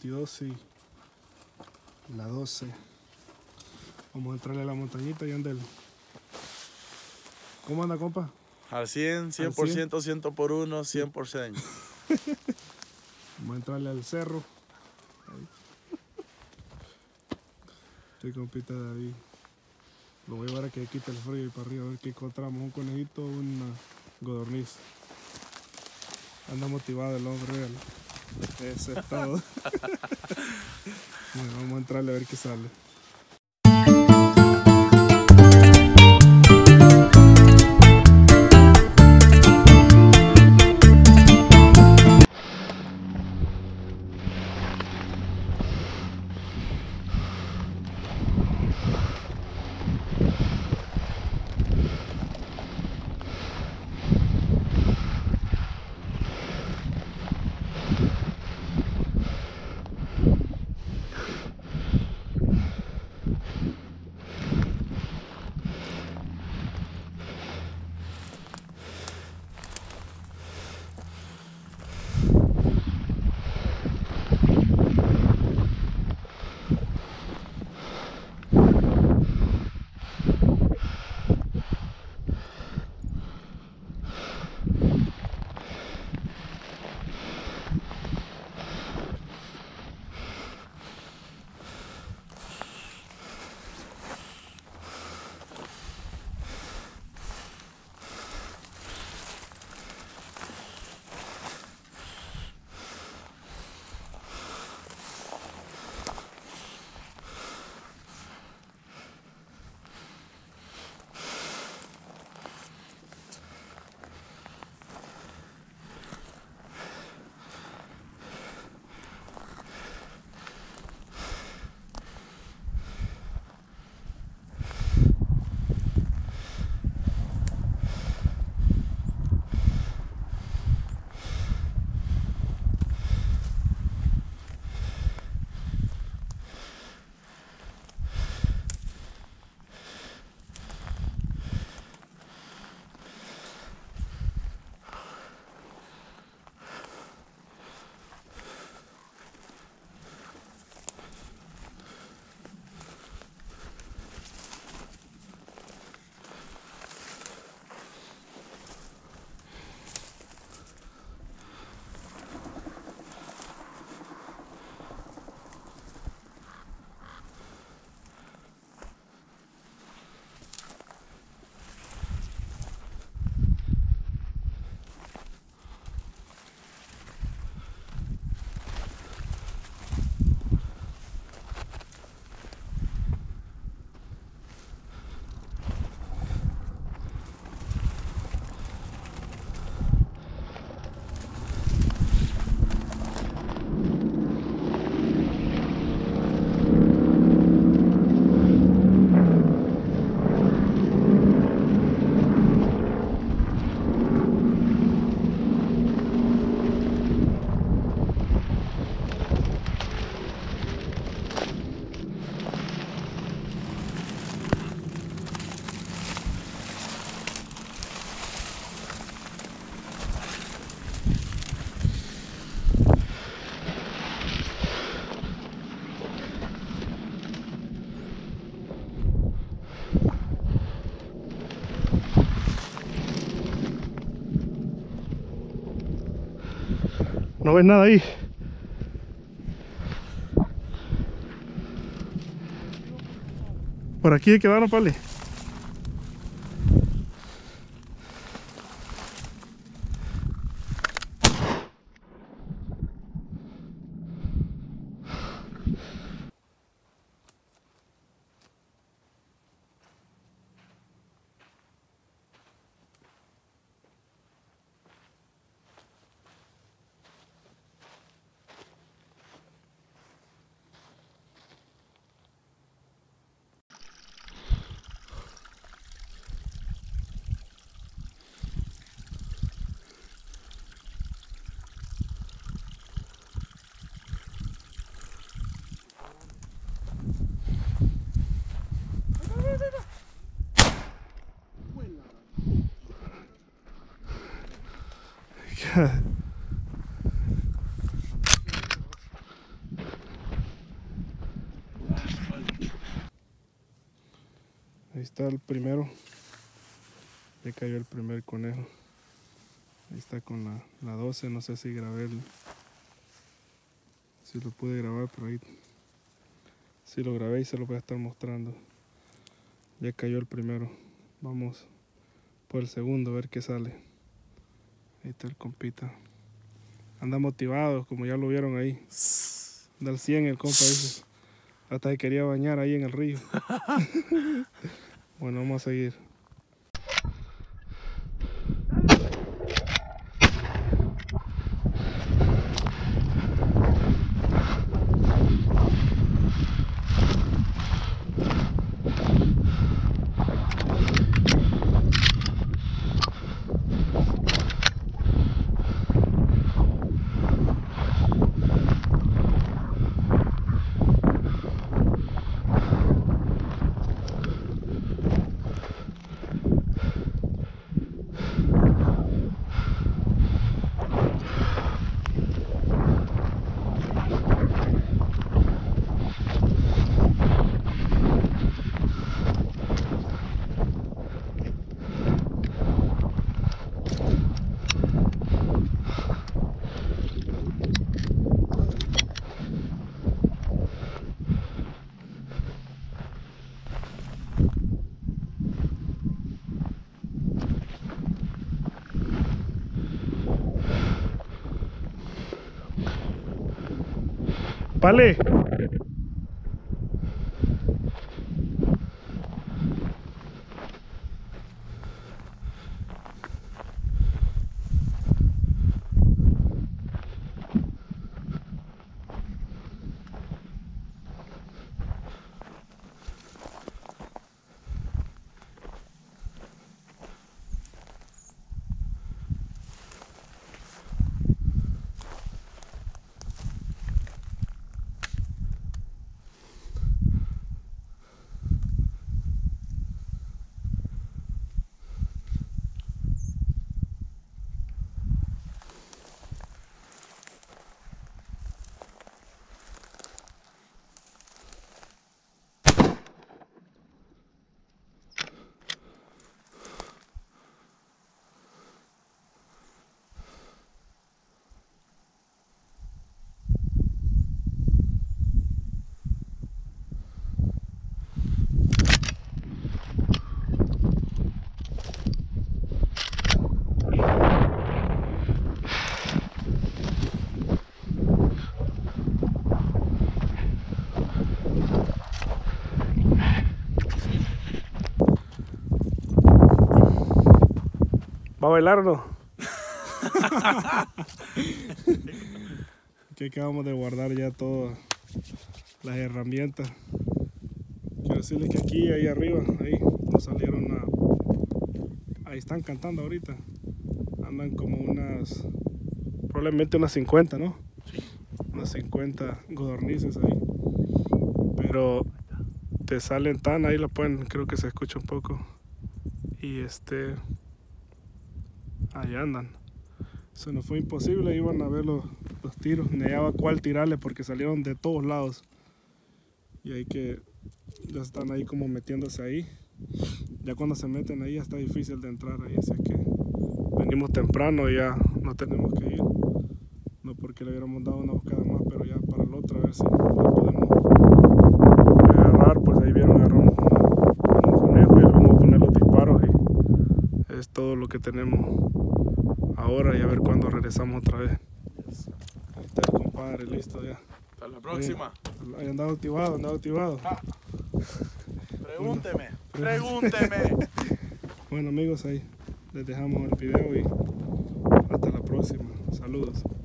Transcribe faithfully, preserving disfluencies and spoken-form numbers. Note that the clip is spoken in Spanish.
veintidós y la doce. Vamos a entrarle a la montañita y anda el... ¿Cómo anda, compa? Al cien, cien por ciento, cien por uno, cien por ciento. Vamos a entrarle al cerro. Ahí. Este compita David. Lo voy a llevar a que quite el frío y para arriba a ver qué encontramos. Un conejito, una godorniz. Anda motivado el hombre real. Eso es todo. Bueno, vamos a entrarle a ver qué sale. No ves nada ahí. Por aquí hay que darnos, pale. Ahí está el primero. Ya cayó el primer conejo. Ahí está con la, la doce. No sé si grabé el, si lo pude grabar, pero ahí si lo grabé y se lo voy a estar mostrando. Ya cayó el primero. Vamos por el segundo a ver qué sale. Ahí está el compita. Anda motivado, como ya lo vieron ahí. Anda al cien el compa, dice. Hasta se quería bañar ahí en el río. Bueno, vamos a seguir. Vale. ¿Va a bailar o no? Aquí acabamos de guardar ya todas las herramientas. Quiero decirles que aquí, ahí arriba, ahí nos salieron a... Ahí están cantando ahorita. Andan como unas... Probablemente unas cincuenta, ¿no? Sí. Unas cincuenta codornices ahí. Pero te salen tan, ahí la pueden, creo que se escucha un poco. Y este... Ahí andan. Eso no fue imposible, iban a ver los, los tiros, ni hallaba cuál tirarle porque salieron de todos lados. Y hay que, ya están ahí como metiéndose ahí. Ya cuando se meten ahí ya está difícil de entrar ahí, así que venimos temprano y ya no tenemos que ir. No porque le hubiéramos dado una bocada más, pero ya para el otro a ver si la podemos agarrar. Pues ahí vieron, agarramos una, un conejo y le vamos a poner los disparos y es todo lo que tenemos ahora y a ver cuándo regresamos otra vez. Ahí está el compadre, listo ya. Hasta la próxima. Ahí andado activado, andado activado. Ah, pregúnteme, pregúnteme. Bueno amigos, ahí les dejamos el video y hasta la próxima. Saludos.